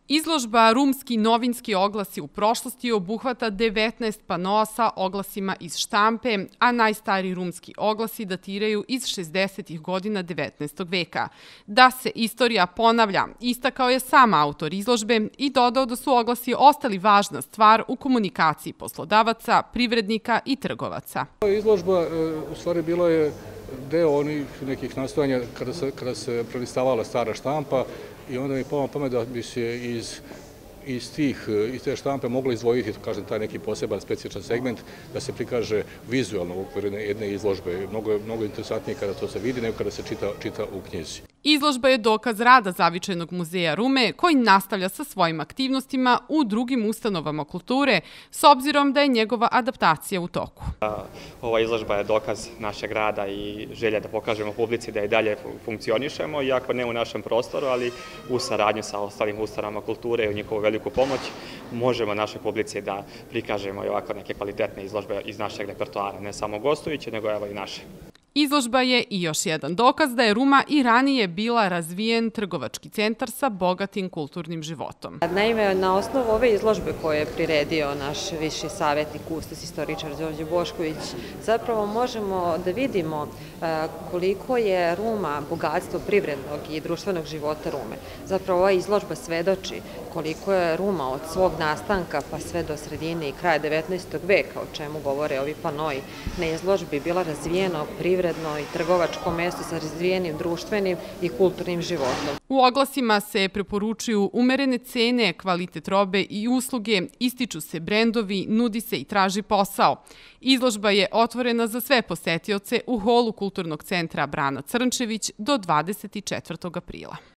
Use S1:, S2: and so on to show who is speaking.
S1: Izložba Rumski novinski oglasi u prošlosti obuhvata 19 panoa sa oglasima iz štampe, a najstariji rumski oglasi datiraju iz 60. godina 19. veka. Da se istorija ponavlja, istakao je sam autor izložbe i dodao da su oglasi ostali važna stvar u komunikaciji poslodavaca, privrednika i trgovaca.
S2: Izložba u stvari bila je deo onih nekih nastojanja kada se prelistavala stara štampa i onda mi palo na pamet da bi se iz te štampe moglo izdvojiti, kažem, taj neki poseban specifičan segment da se prikaže vizualno u okviru jedne izložbe. Mnogo interesantnije kada to se vidi nego kada se čita u knjizi.
S1: Izložba je dokaz rada Zavičajnog muzeja Rume, koji nastavlja sa svojim aktivnostima u drugim ustanovama kulture, s obzirom da je njegova adaptacija u toku.
S3: Ova izložba je dokaz našeg rada i želja da pokažemo publici da i dalje funkcionišemo, iako ne u našem prostoru, ali u saradnju sa ostalim ustanovama kulture i u njihovu veliku pomoć možemo našoj publici da prikažemo i ovako neke kvalitetne izložbe iz našeg repertoara, ne samo gostujuće, nego evo i naše.
S1: Izložba je i još jedan dokaz da je Ruma i ranije bila razvijen trgovački centar sa bogatim kulturnim životom.
S4: Naime, na osnovu ove izložbe koje je priredio naš viši savjetnik, kustos, istoričar Đorđe Bošković, zapravo možemo da vidimo koliko je Ruma bogatstvo privrednog i društvenog života Rume. Zapravo ova izložba svedoči koliko je Ruma od svog nastanka pa sve do sredine i kraja 19. veka, o čemu govore ovi panoi na izložbi, bila razvijeno privredno i trgovačko mesto sa razvijenim društvenim i kulturnim životom.
S1: U oglasima se preporučuju umerene cene, kvalitet robe i usluge, ističu se brendovi, nudi se i traži posao. Izložba je otvorena za sve posetioce u holu Kulturnog centra Brana Crnčević do 24. aprila.